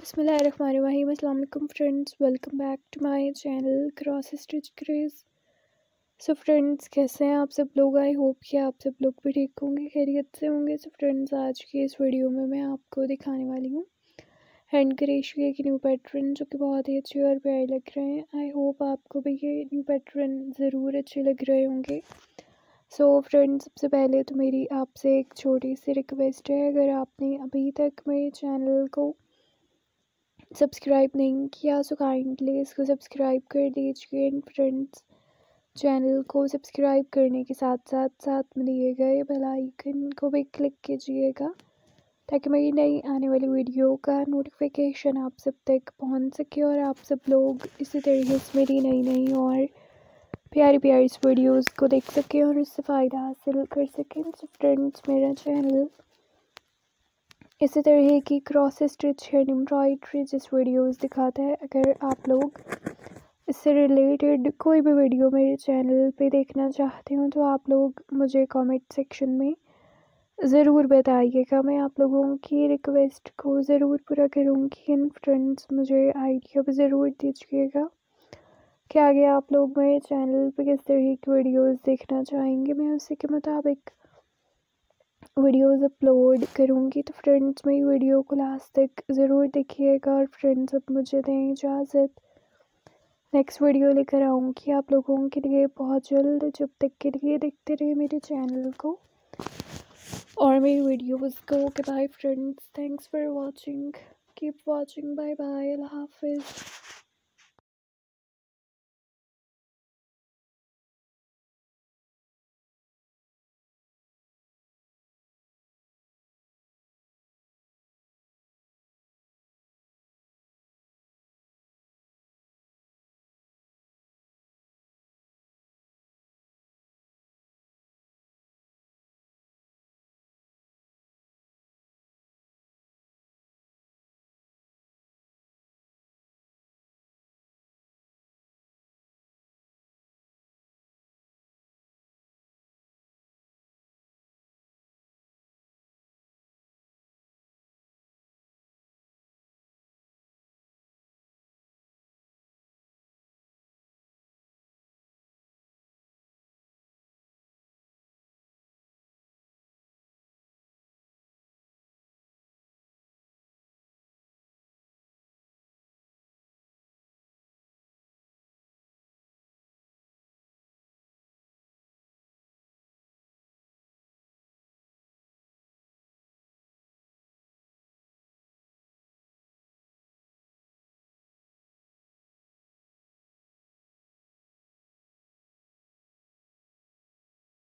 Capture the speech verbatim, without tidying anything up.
बिस्मिल्लाहिर्रहमानिर्रहीम। अस्सलाम वालेकुम friends, welcome back to my channel cross stitch craze. So friends, कैसे हैं आप सब लोग? आई होप कि आप सब लोग भी ठीक होंगे, खैरियत से होंगे। सो फ्रेंड्स, आज की इस वीडियो में मैं आपको दिखाने वाली हूँ हैंड क्रोशे के न्यू पैटर्न, जो कि बहुत ही अच्छे और प्यारे लग रहे हैं। आई होप आपको भी ये न्यू पैटर्न ज़रूर अच्छे लग रहे होंगे। सो so, फ्रेंड्स, सबसे पहले तो मेरी आपसे एक छोटी सी रिक्वेस्ट है, अगर आपने अभी तक मेरे चैनल को सब्सक्राइब नहीं किया सो काइंडली इसको सब्सक्राइब कर दीजिए। एंड फ्रेंड्स, चैनल को सब्सक्राइब करने के साथ साथ साथ में दिए गए बेल आइकन को भी क्लिक कीजिएगा, ताकि मेरी नई आने वाली वीडियो का नोटिफिकेशन आप सब तक पहुंच सके और आप सब लोग इसी तरीके से मेरी नई नई और प्यारी प्यारी वीडियोस को देख सकें और उससे फ़ायदा हासिल कर सकें। सो फ्रेंड्स, मेरा चैनल इसी तरह की क्रॉस स्टिच हैंड एम्ब्रॉयडरी जिस वीडियोस दिखाता है, अगर आप लोग इससे रिलेटेड कोई भी वीडियो मेरे चैनल पे देखना चाहते हो तो आप लोग मुझे कमेंट सेक्शन में ज़रूर बताइएगा। मैं आप लोगों की रिक्वेस्ट को ज़रूर पूरा करूँगी। एंड फ्रेंड्स, मुझे आइडिया भी ज़रूर दीजिएगा कि आगे आप लोग मेरे चैनल पे किस तरह की वीडियोस देखना चाहेंगे, मैं उसी के मुताबिक वीडियोस अपलोड करूँगी। तो फ्रेंड्स, मेरी वीडियो को लास्ट तक ज़रूर देखिएगा। और फ्रेंड्स, अब मुझे दें इजाज़त, नेक्स्ट वीडियो लेकर आऊँगी आप लोगों के लिए बहुत जल्द। जब तक के लिए देखते रहे मेरे चैनल को और मेरी वीडियोस को। Okay bye friends, thanks for watching, keep watching, bye bye, अल्लाह हाफिज़।